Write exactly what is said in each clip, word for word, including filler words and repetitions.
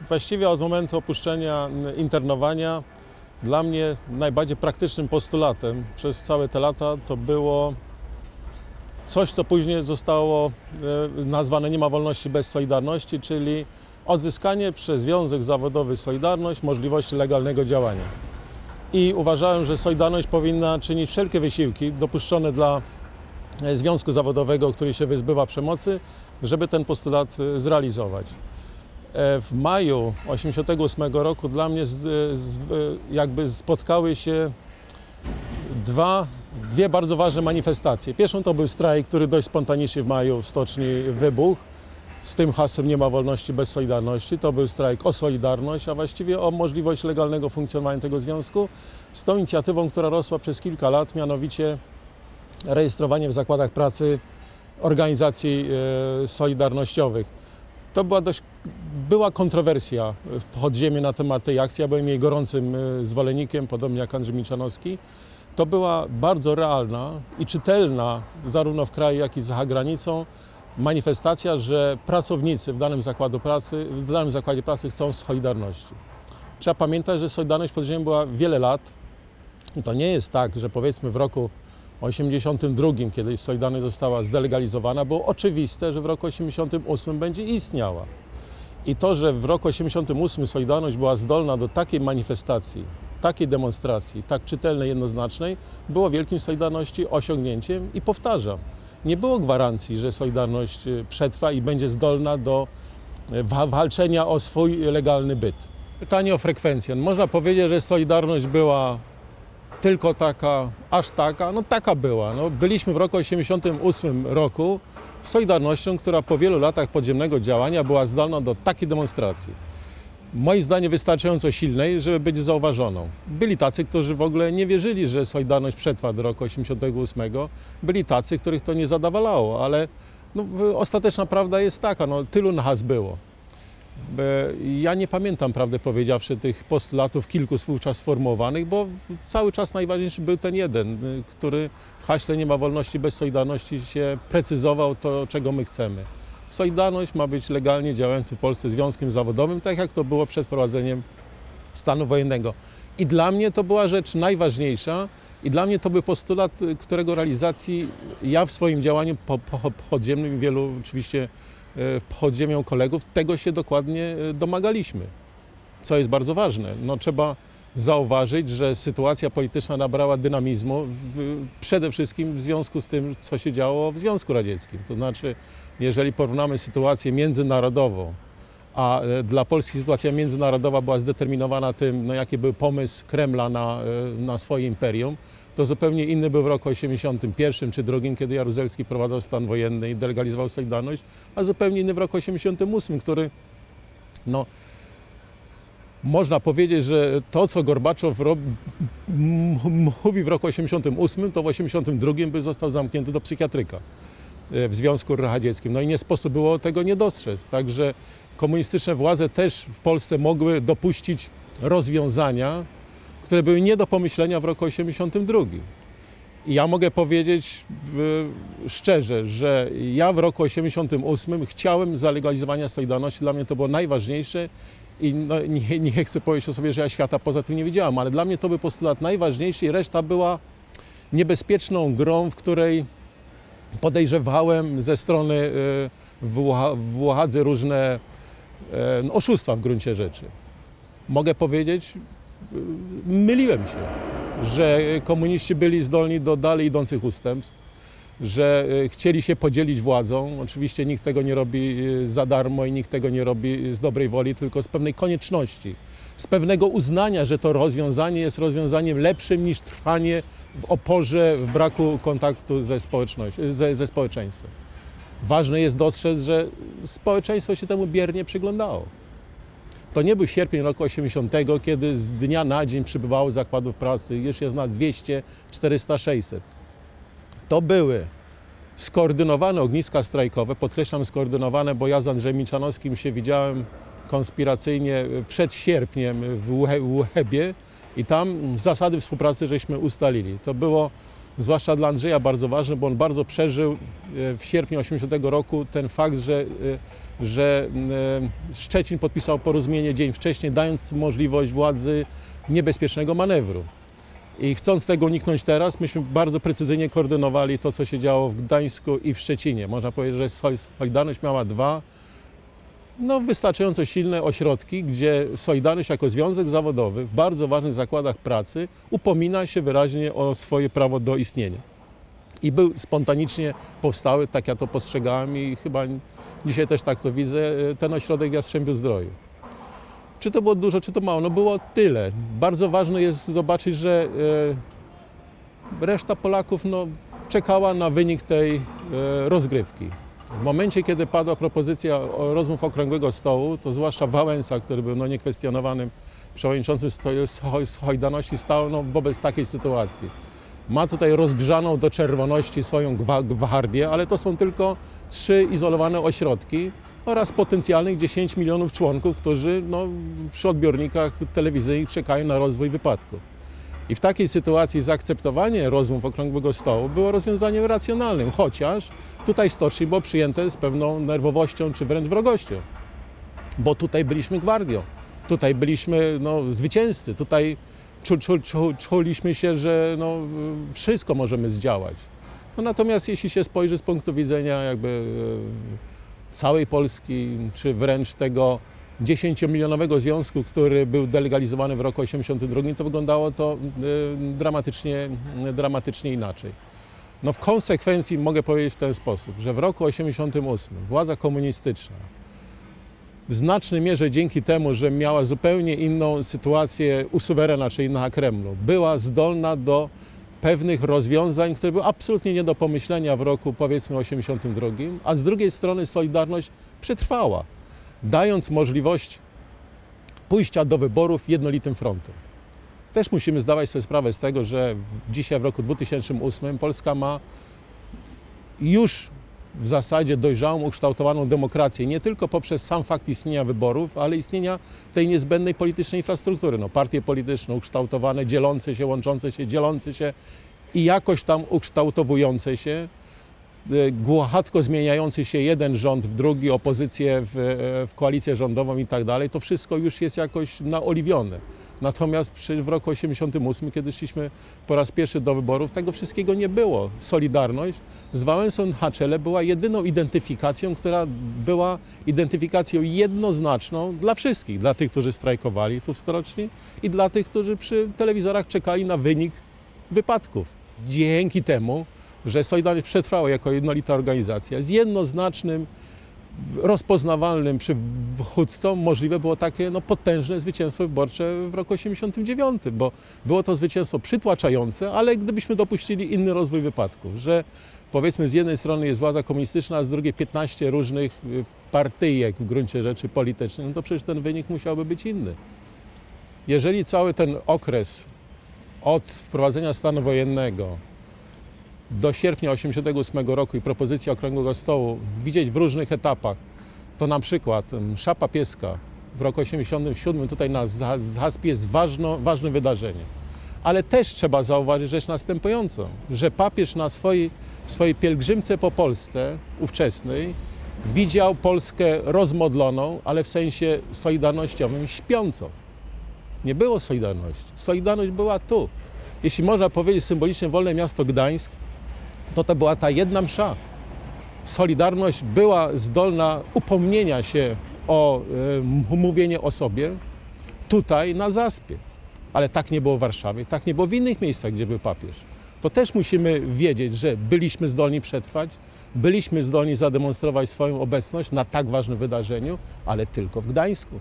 Właściwie od momentu opuszczenia internowania dla mnie najbardziej praktycznym postulatem przez całe te lata to było coś, co później zostało nazwane nie ma wolności bez Solidarności, czyli odzyskanie przez Związek Zawodowy Solidarność możliwości legalnego działania. I uważałem, że Solidarność powinna czynić wszelkie wysiłki dopuszczone dla Związku Zawodowego, który się wyzbywa przemocy, żeby ten postulat zrealizować. W maju tysiąc dziewięćset osiemdziesiątego ósmego roku dla mnie z, z, jakby spotkały się dwa, dwie bardzo ważne manifestacje. Pierwszą to był strajk, który dość spontanicznie w maju w stoczni wybuchł. Z tym hasłem nie ma wolności bez Solidarności. To był strajk o Solidarność, a właściwie o możliwość legalnego funkcjonowania tego związku. Z tą inicjatywą, która rosła przez kilka lat, mianowicie rejestrowanie w zakładach pracy organizacji e, solidarnościowych. To była dość, była kontrowersja w podziemiu na temat tej akcji. Ja byłem jej gorącym zwolennikiem, podobnie jak Andrzej Milczanowski. To była bardzo realna i czytelna zarówno w kraju, jak i za granicą manifestacja, że pracownicy w danym zakładzie pracy, w danym zakładzie pracy chcą Solidarności. Trzeba pamiętać, że Solidarność podziemia była wiele lat. I to nie jest tak, że powiedzmy w roku osiemdziesiątym drugim, kiedy Solidarność została zdelegalizowana, było oczywiste, że w roku osiemdziesiątym ósmym będzie istniała. I to, że w roku osiemdziesiątym ósmym Solidarność była zdolna do takiej manifestacji, takiej demonstracji, tak czytelnej, jednoznacznej, było wielkim Solidarności osiągnięciem i powtarzam, nie było gwarancji, że Solidarność przetrwa i będzie zdolna do walczenia o swój legalny byt. Pytanie o frekwencję. Można powiedzieć, że Solidarność była tylko taka, aż taka, no taka była. No, byliśmy w roku osiemdziesiątym ósmym roku Solidarnością, która po wielu latach podziemnego działania była zdolna do takiej demonstracji. Moim zdaniem wystarczająco silnej, żeby być zauważoną. Byli tacy, którzy w ogóle nie wierzyli, że Solidarność przetrwa do roku osiemdziesiątego ósmego. Byli tacy, których to nie zadowalało, ale no, ostateczna prawda jest taka, no, tylu nas było. Ja nie pamiętam, prawdę powiedziawszy, tych postulatów kilku wówczas sformułowanych, bo cały czas najważniejszy był ten jeden, który w haśle nie ma wolności bez Solidarności się precyzował to, czego my chcemy. Solidarność ma być legalnie działającym w Polsce związkiem zawodowym, tak jak to było przed wprowadzeniem stanu wojennego. I dla mnie to była rzecz najważniejsza i dla mnie to był postulat, którego realizacji ja w swoim działaniu podziemnym i wielu oczywiście podziemią kolegów tego się dokładnie domagaliśmy, co jest bardzo ważne. No, trzeba zauważyć, że sytuacja polityczna nabrała dynamizmu w, przede wszystkim w związku z tym, co się działo w Związku Radzieckim. To znaczy, jeżeli porównamy sytuację międzynarodową, a dla Polski sytuacja międzynarodowa była zdeterminowana tym, no, jaki był pomysł Kremla na, na swoje imperium, to zupełnie inny był w roku osiemdziesiątym pierwszym czy drugim, kiedy Jaruzelski prowadzał stan wojenny i delegalizował Solidarność, a zupełnie inny w roku osiemdziesiątym ósmym, który, no, można powiedzieć, że to, co Gorbaczow mówi w roku osiemdziesiątym ósmym, to w osiemdziesiątym drugim by został zamknięty do psychiatryka w Związku Radzieckim. No i nie sposób było tego nie dostrzec. Także komunistyczne władze też w Polsce mogły dopuścić rozwiązania, które były nie do pomyślenia w roku osiemdziesiątym drugim. I ja mogę powiedzieć y, szczerze, że ja w roku osiemdziesiątym ósmym chciałem zalegalizowania Solidarności. Dla mnie to było najważniejsze i no, nie, nie chcę powiedzieć o sobie, że ja świata poza tym nie widziałam, ale dla mnie to był postulat najważniejszy i reszta była niebezpieczną grą, w której podejrzewałem ze strony y, władzy różne y, no, oszustwa w gruncie rzeczy. Mogę powiedzieć, myliłem się, że komuniści byli zdolni do dalej idących ustępstw, że chcieli się podzielić władzą. Oczywiście nikt tego nie robi za darmo i nikt tego nie robi z dobrej woli, tylko z pewnej konieczności, z pewnego uznania, że to rozwiązanie jest rozwiązaniem lepszym niż trwanie w oporze, w braku kontaktu ze, społecznością, ze, ze społeczeństwem. Ważne jest dostrzec, że społeczeństwo się temu biernie przyglądało. To nie był sierpień roku osiemdziesiątego, kiedy z dnia na dzień przybywało zakładów pracy, już jest na dwieście, czterysta, sześćset. To były skoordynowane ogniska strajkowe, podkreślam skoordynowane, bo ja z Andrzejem Milczanowskim się widziałem konspiracyjnie przed sierpniem w Łebie i tam zasady współpracy żeśmy ustalili. To było zwłaszcza dla Andrzeja bardzo ważny, bo on bardzo przeżył w sierpniu osiemdziesiątego roku ten fakt, że, że Szczecin podpisał porozumienie dzień wcześniej, dając możliwość władzy niebezpiecznego manewru. I chcąc tego uniknąć teraz, myśmy bardzo precyzyjnie koordynowali to, co się działo w Gdańsku i w Szczecinie. Można powiedzieć, że Solidarność miała dwa no, wystarczająco silne ośrodki, gdzie Solidarność jako związek zawodowy w bardzo ważnych zakładach pracy upomina się wyraźnie o swoje prawo do istnienia. I był spontanicznie powstały, tak ja to postrzegałem i chyba dzisiaj też tak to widzę, ten ośrodek w Jastrzębiu-Zdroju. Czy to było dużo, czy to mało? No było tyle. Bardzo ważne jest zobaczyć, że e, reszta Polaków no, czekała na wynik tej e, rozgrywki. W momencie, kiedy padła propozycja rozmów okrągłego stołu, to zwłaszcza Wałęsa, który był no, niekwestionowanym przewodniczącym Solidarności, stał no, wobec takiej sytuacji. Ma tutaj rozgrzaną do czerwoności swoją gwardię, ale to są tylko trzy izolowane ośrodki oraz potencjalnych dziesięć milionów członków, którzy no, przy odbiornikach telewizyjnych czekają na rozwój wypadku. I w takiej sytuacji zaakceptowanie rozmów okrągłego stołu było rozwiązaniem racjonalnym, chociaż tutaj w Stoczni było przyjęte z pewną nerwowością czy wręcz wrogością. Bo tutaj byliśmy gwardią, tutaj byliśmy no, zwycięzcy, tutaj czu, czu, czu, czuliśmy się, że no, wszystko możemy zdziałać. No, natomiast jeśli się spojrzy z punktu widzenia jakby całej Polski, czy wręcz tego dziesięciomilionowego związku, który był delegalizowany w roku osiemdziesiątym drugim, to wyglądało to dramatycznie, dramatycznie inaczej. No w konsekwencji mogę powiedzieć w ten sposób, że w roku osiemdziesiątym ósmym władza komunistyczna w znacznej mierze dzięki temu, że miała zupełnie inną sytuację u suwerena, czyli na Kremlu, była zdolna do pewnych rozwiązań, które były absolutnie nie do pomyślenia w roku powiedzmy osiemdziesiątym drugim, a z drugiej strony Solidarność przetrwała, dając możliwość pójścia do wyborów jednolitym frontem. Też musimy zdawać sobie sprawę z tego, że dzisiaj w roku dwutysięcznym ósmym Polska ma już w zasadzie dojrzałą, ukształtowaną demokrację, nie tylko poprzez sam fakt istnienia wyborów, ale istnienia tej niezbędnej politycznej infrastruktury. No, partie polityczne ukształtowane, dzielące się, łączące się, dzielące się i jakoś tam ukształtowujące się, gładko zmieniający się jeden rząd w drugi, opozycję w, w koalicję rządową i tak dalej, to wszystko już jest jakoś naoliwione. Natomiast w roku osiemdziesiątym ósmym, kiedy szliśmy po raz pierwszy do wyborów, tego wszystkiego nie było. Solidarność z Wałęsą na czele była jedyną identyfikacją, która była identyfikacją jednoznaczną dla wszystkich. Dla tych, którzy strajkowali tu w Stoczni i dla tych, którzy przy telewizorach czekali na wynik wypadków. Dzięki temu, że Solidarność przetrwała jako jednolita organizacja z jednoznacznym, rozpoznawalnym przywódcą, możliwe było takie no, potężne zwycięstwo wyborcze w roku osiemdziesiątym dziewiątym, bo było to zwycięstwo przytłaczające, ale gdybyśmy dopuścili inny rozwój wypadków, że powiedzmy z jednej strony jest władza komunistyczna, a z drugiej piętnaście różnych partyjek w gruncie rzeczy politycznych, no to przecież ten wynik musiałby być inny. Jeżeli cały ten okres od wprowadzenia stanu wojennego do sierpnia osiemdziesiątego ósmego roku i propozycji Okrągłego Stołu widzieć w różnych etapach, to na przykład msza papieska w roku osiemdziesiątym siódmym tutaj na Zaspie jest ważno, ważnym wydarzeniem. Ale też trzeba zauważyć rzecz następującą, że papież na swojej, swojej pielgrzymce po Polsce ówczesnej widział Polskę rozmodloną, ale w sensie solidarnościowym śpiącą. Nie było Solidarności. Solidarność była tu. Jeśli można powiedzieć symbolicznie wolne miasto Gdańsk, to to była ta jedna msza. Solidarność była zdolna upomnienia się o y, mówienie o sobie tutaj na Zaspie. Ale tak nie było w Warszawie, tak nie było w innych miejscach, gdzie był papież. To też musimy wiedzieć, że byliśmy zdolni przetrwać, byliśmy zdolni zademonstrować swoją obecność na tak ważnym wydarzeniu, ale tylko w Gdańsku.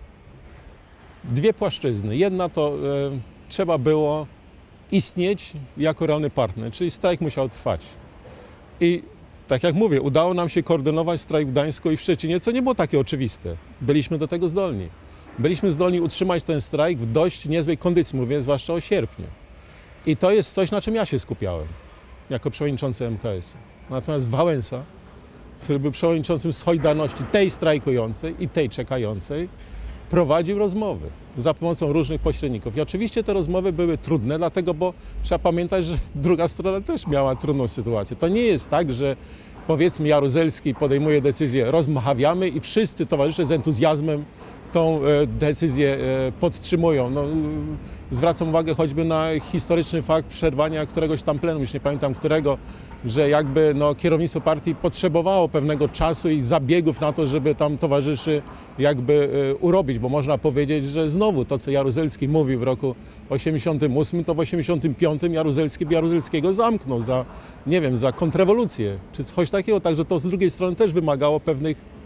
Dwie płaszczyzny. Jedna to y, trzeba było istnieć jako realny partner, czyli strajk musiał trwać. I tak jak mówię, udało nam się koordynować strajk w Gdańsku i w Szczecinie, co nie było takie oczywiste. Byliśmy do tego zdolni. Byliśmy zdolni utrzymać ten strajk w dość niezłej kondycji, mówię zwłaszcza o sierpniu. I to jest coś, na czym ja się skupiałem jako przewodniczący M K S u. Natomiast Wałęsa, który był przewodniczącym Solidarności tej strajkującej i tej czekającej, prowadził rozmowy za pomocą różnych pośredników. I oczywiście te rozmowy były trudne, dlatego, bo trzeba pamiętać, że druga strona też miała trudną sytuację. To nie jest tak, że powiedzmy Jaruzelski podejmuje decyzję, rozmawiamy i wszyscy towarzysze z entuzjazmem tą decyzję podtrzymują. No, zwracam uwagę choćby na historyczny fakt przerwania któregoś tam plenum, już nie pamiętam którego, że jakby no, kierownictwo partii potrzebowało pewnego czasu i zabiegów na to, żeby tam towarzyszy jakby urobić, bo można powiedzieć, że znowu to, co Jaruzelski mówił w roku osiemdziesiątym ósmym, to w osiemdziesiątym piątym Jaruzelski Jaruzelskiego zamknął za, nie wiem, za kontrrewolucję, czy coś takiego, także to z drugiej strony też wymagało pewnych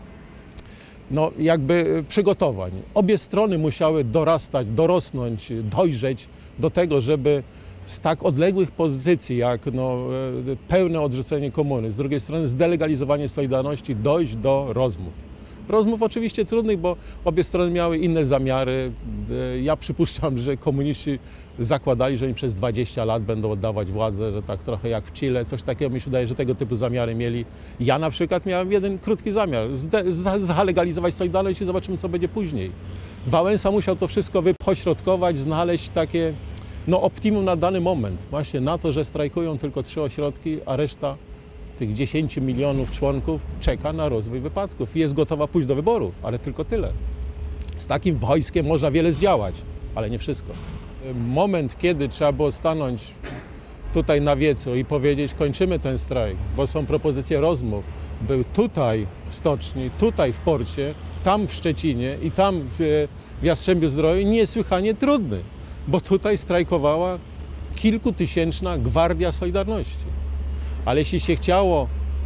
no, jakby przygotowań. Obie strony musiały dorastać, dorosnąć, dojrzeć do tego, żeby z tak odległych pozycji jak no, pełne odrzucenie komuny, z drugiej strony zdelegalizowanie Solidarności, dojść do rozmów. Rozmów oczywiście trudnych, bo obie strony miały inne zamiary. Ja przypuszczam, że komuniści zakładali, że im przez dwadzieścia lat będą oddawać władzę, że tak trochę jak w Chile, coś takiego mi się wydaje, że tego typu zamiary mieli. Ja na przykład miałem jeden krótki zamiar, zalegalizować Solidarność i zobaczymy, co będzie później. Wałęsa musiał to wszystko wypośrodkować, znaleźć takie no, optimum na dany moment. Właśnie na to, że strajkują tylko trzy ośrodki, a reszta tych dziesięciu milionów członków czeka na rozwój wypadków i jest gotowa pójść do wyborów, ale tylko tyle. Z takim wojskiem można wiele zdziałać, ale nie wszystko. Moment, kiedy trzeba było stanąć tutaj na wiecu i powiedzieć, kończymy ten strajk, bo są propozycje rozmów, był tutaj w stoczni, tutaj w porcie, tam w Szczecinie i tam w Jastrzębiu-Zdroju niesłychanie trudny, bo tutaj strajkowała kilkutysięczna Gwardia Solidarności. Ale jeśli się chciało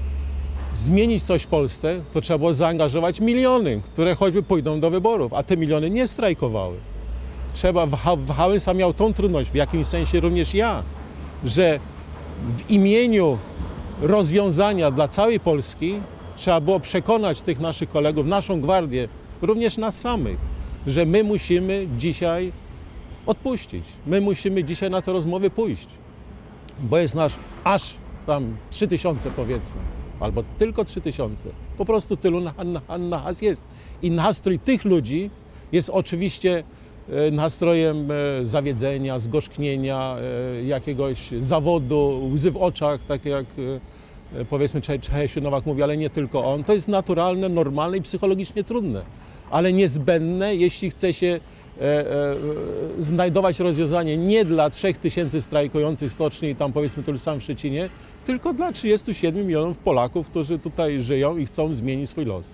zmienić coś w Polsce, to trzeba było zaangażować miliony, które choćby pójdą do wyborów, a te miliony nie strajkowały. Trzeba, Wałęsa miał tą trudność, w jakimś sensie również ja, że w imieniu rozwiązania dla całej Polski trzeba było przekonać tych naszych kolegów, naszą gwardię, również nas samych, że my musimy dzisiaj odpuścić. My musimy dzisiaj na te rozmowy pójść, bo jest nasz aż tam trzy tysiące powiedzmy, albo tylko trzy tysiące. Po prostu tylu na, na, na nas jest. I nastrój tych ludzi jest oczywiście nastrojem zawiedzenia, zgorzknienia, jakiegoś zawodu, łzy w oczach, tak jak powiedzmy Czesiu Nowak mówi, ale nie tylko on. To jest naturalne, normalne i psychologicznie trudne, ale niezbędne, jeśli chce się e, e, znajdować rozwiązanie nie dla trzech tysięcy strajkujących w stoczni i tam powiedzmy tyle samo w Szczecinie, tylko dla trzydziestu siedmiu milionów Polaków, którzy tutaj żyją i chcą zmienić swój los.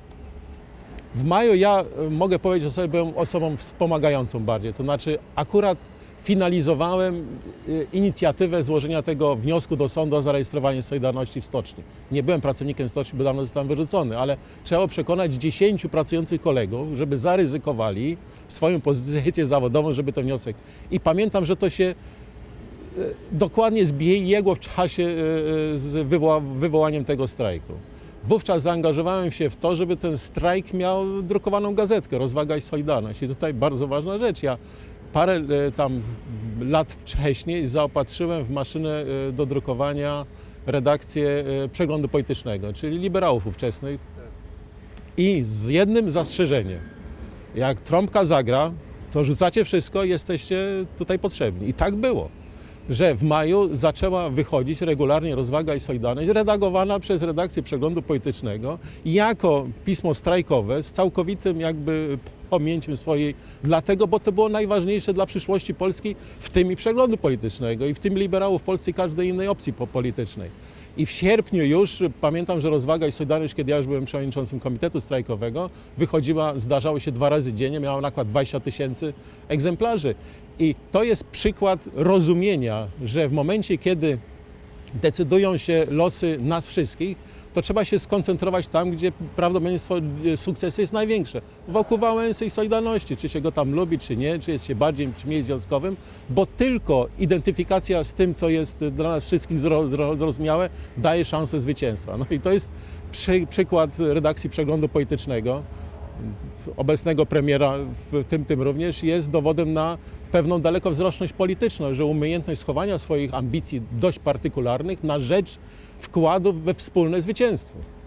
W maju ja mogę powiedzieć, że sobie byłem osobą wspomagającą bardziej, to znaczy akurat finalizowałem inicjatywę złożenia tego wniosku do sądu o zarejestrowanie Solidarności w stoczni. Nie byłem pracownikiem stoczni, bo dawno zostałem wyrzucony, ale trzeba przekonać dziesięciu pracujących kolegów, żeby zaryzykowali swoją pozycję zawodową, żeby ten wniosek... I pamiętam, że to się dokładnie zbiegło w czasie z wywoła wywołaniem tego strajku. Wówczas zaangażowałem się w to, żeby ten strajk miał drukowaną gazetkę Rozwaga i Solidarność. I tutaj bardzo ważna rzecz. Ja parę tam lat wcześniej zaopatrzyłem w maszynę do drukowania redakcję Przeglądu Politycznego, czyli liberałów ówczesnych. I z jednym zastrzeżeniem. Jak trąbka zagra, to rzucacie wszystko i jesteście tutaj potrzebni. I tak było, że w maju zaczęła wychodzić regularnie Rozwaga i Solidarność, redagowana przez redakcję Przeglądu Politycznego jako pismo strajkowe z całkowitym jakby pamięciem swojej, dlatego, bo to było najważniejsze dla przyszłości Polski, w tym i Przeglądu Politycznego, i w tym liberałów w Polsce i każdej innej opcji politycznej. I w sierpniu już, pamiętam, że Rozwaga i Solidarność, kiedy ja już byłem przewodniczącym komitetu strajkowego, wychodziła, zdarzało się dwa razy dziennie, miała nakład dwadzieścia tysięcy egzemplarzy. I to jest przykład rozumienia, że w momencie, kiedy decydują się losy nas wszystkich, to trzeba się skoncentrować tam, gdzie prawdopodobieństwo sukcesu jest największe. Wokół Wałęsy i Solidarności, czy się go tam lubi, czy nie, czy jest się bardziej, czy mniej związkowym, bo tylko identyfikacja z tym, co jest dla nas wszystkich zrozumiałe, daje szansę zwycięstwa. No i to jest przy, przykład redakcji Przeglądu Politycznego, obecnego premiera, w tym, tym również, jest dowodem na pewną dalekowzroczność polityczną, że umiejętność schowania swoich ambicji dość partykularnych na rzecz wkładu we wspólne zwycięstwo.